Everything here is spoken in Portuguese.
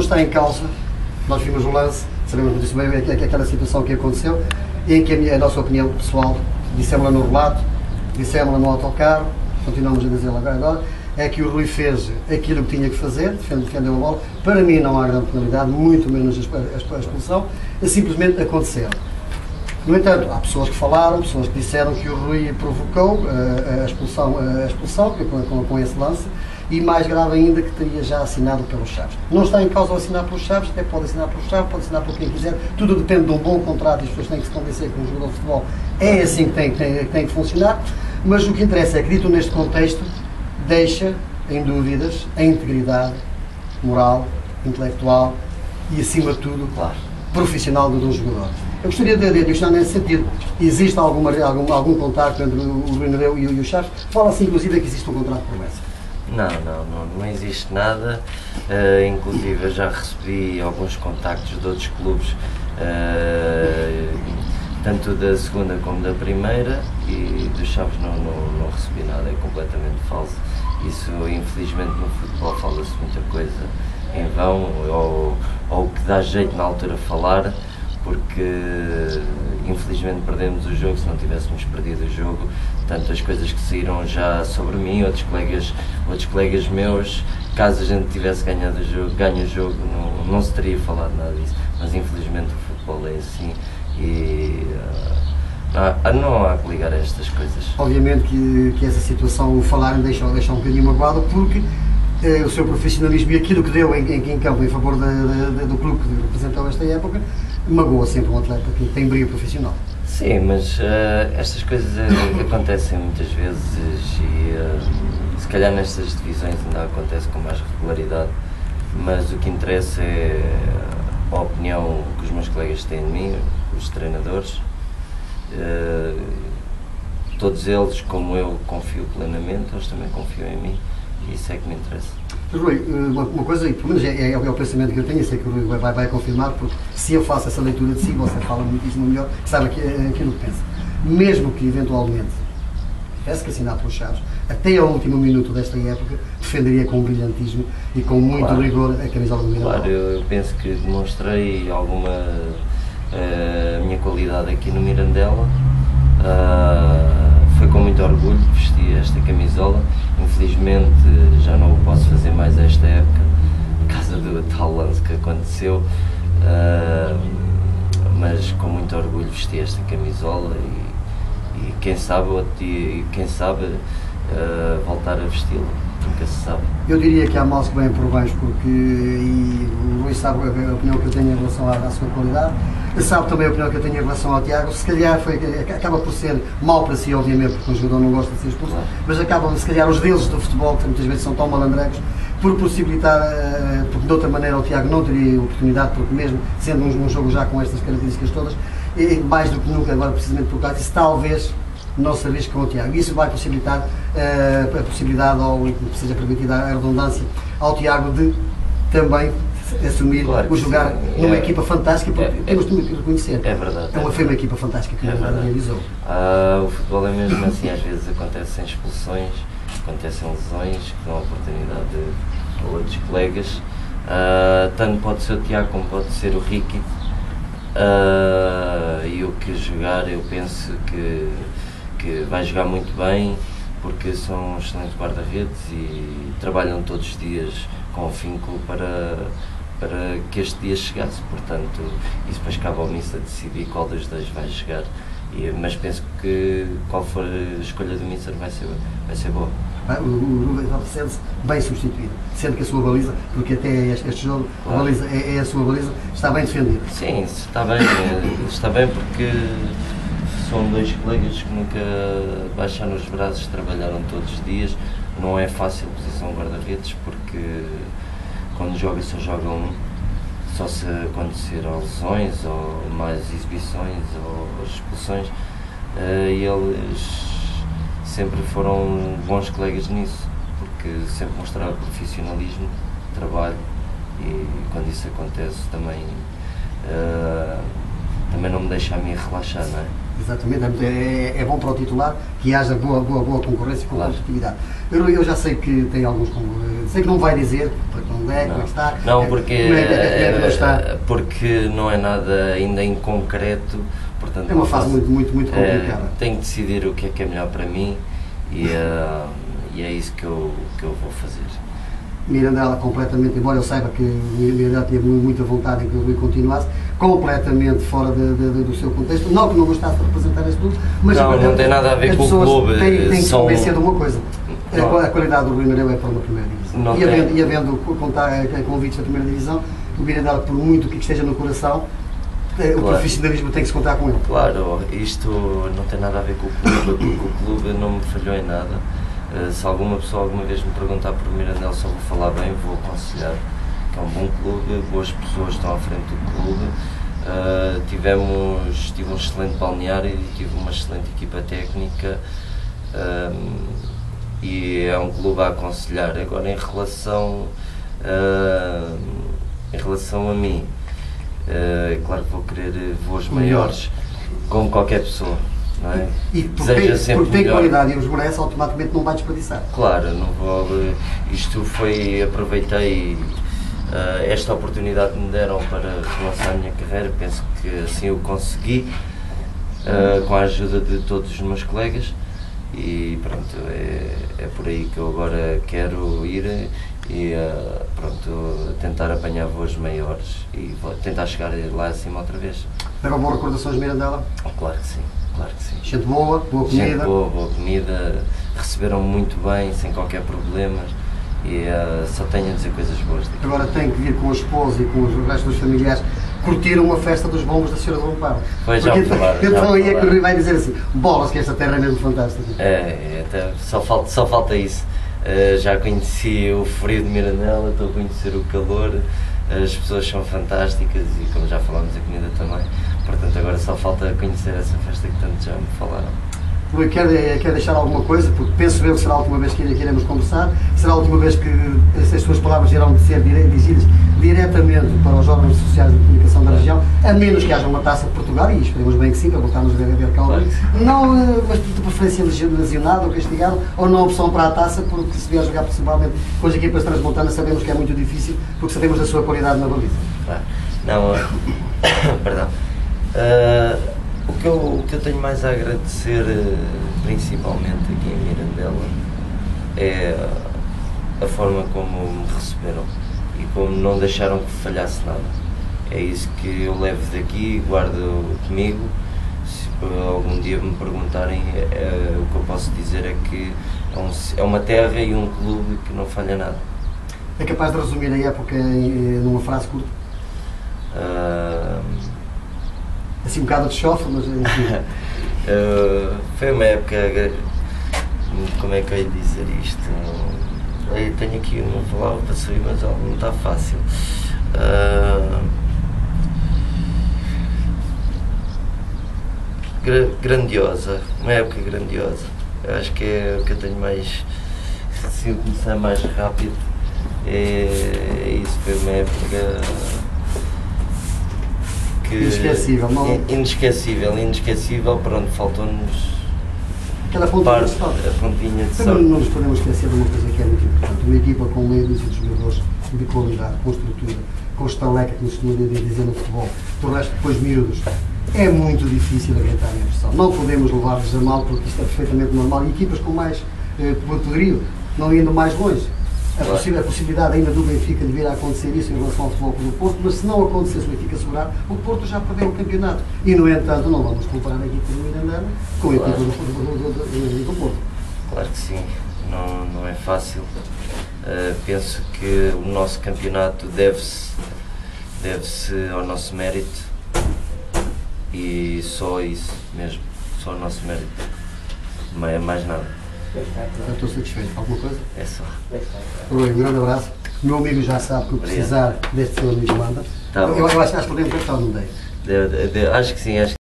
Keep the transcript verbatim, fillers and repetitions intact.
está em causa, nós vimos o lance, sabemos muito bem aquela situação que aconteceu, em que a, minha, a nossa opinião pessoal, dissemos-la no relato, dissemos-la no autocarro, continuamos a dizer agora, é que o Rui fez aquilo que tinha que fazer, defendeu a bola. Para mim não há grande penalidade, muito menos a expulsão, é simplesmente acontecer. No entanto, há pessoas que falaram, pessoas que disseram que o Rui provocou a, a expulsão, a expulsão com, com esse lance, e mais grave ainda que teria já assinado pelos Chaves. Não está em causa o assinar pelos Chaves, até pode assinar pelos Chaves, pode assinar por quem quiser, tudo depende de um bom contrato e as pessoas têm que se convencer que um jogador de futebol é assim que tem, tem, tem que funcionar, mas o que interessa é que, dito neste contexto, deixa em dúvidas a integridade moral, intelectual e, acima de tudo, claro, profissional de um jogador. Eu gostaria de questionar nesse sentido. Existe alguma, algum, algum contacto entre o Rui Nereu e, e o Chaves? Fala-se inclusive que existe um contrato de promessa. Não, não, não, não existe nada. Uh, inclusive eu já recebi alguns contactos de outros clubes, uh, tanto da segunda como da primeira, e dos Chaves não, não, não recebi nada, é completamente falso. Isso, infelizmente, no futebol fala-se muita coisa em vão, ou, ou que dá jeito na altura falar, porque infelizmente perdemos o jogo. Se não tivéssemos perdido o jogo, tanto as coisas que saíram já sobre mim, outros colegas, outros colegas meus, caso a gente tivesse ganhado o jogo, ganho o jogo, não, não se teria falado nada disso, mas infelizmente o futebol é assim e uh, não, não há que ligar a estas coisas. Obviamente que, que essa situação, o falar deixa, deixa um bocadinho magoado, porque eh, o seu profissionalismo e aquilo que deu em, em, em campo em favor da, da, do clube que representou esta época, magoa sempre um atleta que tem brilho profissional. Sim, mas uh, estas coisas uh, acontecem muitas vezes e uh, se calhar nestas divisões ainda acontece com mais regularidade, mas o que interessa é a opinião que os meus colegas têm de mim, os treinadores. Uh, todos eles, como eu, confio plenamente, eles também confiam em mim e isso é que me interessa. Rui, uma, uma coisa, e pelo menos é, é, é o pensamento que eu tenho, e sei que o Rui vai, vai, vai confirmar, porque se eu faço essa leitura de si, você fala muitíssimo melhor, sabe aquilo, aquilo que pensa. Mesmo que eventualmente tivesse que assinar pelos Chaves, até ao último minuto desta época, defenderia com brilhantismo e com muito claro. rigor a camisola do Mirandela. Claro, eu, eu penso que demonstrei alguma uh, minha qualidade aqui no Mirandela. Uh, foi com muito orgulho que vesti esta camisola. Infelizmente já não o posso fazer mais esta época, por causa do tal lance que aconteceu, uh, mas com muito orgulho vesti esta camisola e, e quem sabe, e quem sabe uh, voltar a vesti-la, nunca se sabe. Eu diria que há males que vêm por baixo, porque e o Rui sabe a opinião que eu tenho em relação à, à sua qualidade, sabe também a opinião que eu tenho em relação ao Tiago. Se calhar foi, acaba por ser mau para si, obviamente, porque um jogador não gosta de ser expulso, mas acabam, se calhar, os deuses do futebol, que muitas vezes são tão malandrecos, por possibilitar, porque de outra maneira o Tiago não teria oportunidade, porque mesmo sendo um, um jogo já com estas características todas, e mais do que nunca, agora precisamente por causa disso, talvez não se arrisque com o Tiago. Isso vai possibilitar uh, a possibilidade, ou que seja permitida a redundância, ao Tiago de também assumir claro o jogar sim. numa é, equipa fantástica, porque é, temos de reconhecer. É verdade. É uma, foi uma equipa fantástica que é realizou. Ah, o futebol é mesmo assim, às vezes acontecem expulsões, acontecem lesões que dão oportunidade a outros colegas. Ah, tanto pode ser o Tiago como pode ser o Ricky. Ah, e o que jogar, eu penso que, que vai jogar muito bem, porque são excelentes guarda-redes e trabalham todos os dias com afinco para, para que este dia chegasse, portanto, isso depois cabe ao Mister decidir qual dos dois vai jogar, e, mas penso que qual for a escolha do Mister vai ser, vai ser boa. O Rui sente-se bem substituído, sendo que a sua baliza, porque até este, este jogo claro. a baliza é, é a sua baliza, está bem defendida. Sim, está bem, está bem porque são dois colegas que nunca baixaram os braços, trabalharam todos os dias. Não é fácil a posição guarda-redes, porque quando joga só joga um, só se acontecer lesões ou mais exibições ou expulsões, e eles sempre foram bons colegas nisso, porque sempre mostraram profissionalismo, trabalho, e quando isso acontece também, uh, também não me deixa a mim relaxar, não é? Exatamente, é, é bom para o titular que haja boa, boa, boa concorrência com claro. competitividade. Eu, eu já sei que tem alguns, sei que não vai dizer porque não é, como é que está. Não, porque, como é, como é que não está. porque não é nada ainda em concreto, portanto, é uma fase muito, muito, muito complicada. É, tenho que decidir o que é que é melhor para mim e, uh, e é isso que eu, que eu vou fazer. Mirandela completamente, embora eu saiba que Mirandela tinha muita vontade em que o Rui continuasse, completamente fora de, de, do seu contexto, não que não gostasse de representar este clube, mas não, não tem nada a ver com o clube. Têm, têm que se são... convencer de uma coisa, a, a qualidade do Rui Nareu é para uma primeira divisão. E havendo, e havendo contar, convites da primeira divisão, o Mirandela, por muito que esteja no coração, claro. O profissionalismo tem que se contar com ele. Claro, isto não tem nada a ver com o clube, porque o clube não me falhou em nada. Uh, se alguma pessoa alguma vez me perguntar por Mirandela, só vou falar bem, vou aconselhar que é um bom clube, boas pessoas estão à frente do clube. Uh, tivemos, tive um excelente balneário e tive uma excelente equipa técnica um, e é um clube a aconselhar. Agora, em relação, uh, em relação a mim, uh, é claro que vou querer voos maiores, como qualquer pessoa. Não é? E porque tem, porque tem qualidade e os merece, automaticamente não vai desperdiçar. Claro, não vou, isto foi, aproveitei uh, esta oportunidade que me deram para relançar a minha carreira, penso que assim o consegui, uh, com a ajuda de todos os meus colegas e pronto, é, é por aí que eu agora quero ir e uh, pronto, tentar apanhar voos maiores e vou tentar chegar lá acima outra vez. Levam boas recordações de Mirandela? Oh, claro que sim. Claro que sim. Gente boa, boa comida. Gente boa, boa comida, receberam muito bem, sem qualquer problema e uh, só tenho a dizer coisas boas daqui. Agora tem que vir com a esposa e com os restos dos familiares curtir uma festa dos bombos da Senhora do Amparo. Pois já então, falaram, então aí é que o Rui Rui vai dizer assim, bolas que esta terra é mesmo fantástica. É, é até, só, falta, só falta isso. Uh, já conheci o frio de Mirandela, estou a conhecer o calor, as pessoas são fantásticas e como já falámos a comida também. Portanto, agora só falta conhecer essa festa que tanto já me falaram. Rui, quer, quer deixar alguma coisa? Porque penso eu que será a última vez que iremos conversar, será a última vez que as suas palavras irão de ser dirigidas diretamente para os órgãos sociais de comunicação da região, a menos que haja uma taça de Portugal, e esperemos bem que sim, para voltarmos a ver, a ver cá claro. Não, mas de preferência lesionado ou castigado, ou não opção para a taça, porque se vier jogar principalmente com as equipas transmontanas sabemos que é muito difícil, porque sabemos da sua qualidade na baliza. Claro. Não, uh, perdão. Uh, o, que eu, o que eu tenho mais a agradecer, uh, principalmente aqui em Mirandela, é a forma como me receberam e como não deixaram que falhasse nada. É isso que eu levo daqui e guardo comigo. Se algum dia me perguntarem, uh, o que eu posso dizer é que é, um, é uma terra e um clube que não falha nada. É capaz de resumir a época em, numa frase curta? Uh, Assim um bocado de chofre, mas enfim. uh, foi uma época, como é que eu ia dizer isto? Eu tenho aqui uma palavra para sair, mas ela não está fácil. Uh, gra grandiosa, uma época grandiosa. Eu acho que é o que eu tenho mais, se eu começar mais rápido, é, é isso, foi uma época que, inesquecível, não? Inesquecível, inesquecível, pronto, faltou-nos aquela pontinha de sorte. A pontinha de sorte. Também não nos podemos esquecer de uma coisa que é muito importante, uma equipa com meia dúzia de jogadores de qualidade, com estrutura, com estaleca, que nos costuma dizer no futebol, do resto depois miúdos. É muito difícil aguentar a pressão. Não podemos levar-vos a mal, porque isto é perfeitamente normal. E equipas com mais eh, poderio, não indo mais longe. A, possi a possibilidade ainda do Benfica de vir a acontecer isso em relação ao futebol do Porto, mas se não acontecesse o Benfica segurar, o Porto já perdeu o campeonato. E, no entanto, não vamos comparar a equipa do Mirandela com a claro. equipa do, do, do, do, do Porto. Claro que sim, não, não é fácil. Uh, penso que o nosso campeonato deve-se deve-se ao nosso mérito e só isso mesmo, só ao nosso mérito, não é mais nada. Já estou satisfeito. Alguma coisa? É só. Rui, um grande abraço. O meu amigo já sabe que o precisar deste seu amigo manda. Tá eu, eu acho, acho que podemos ver que está no meio. Acho que sim, acho que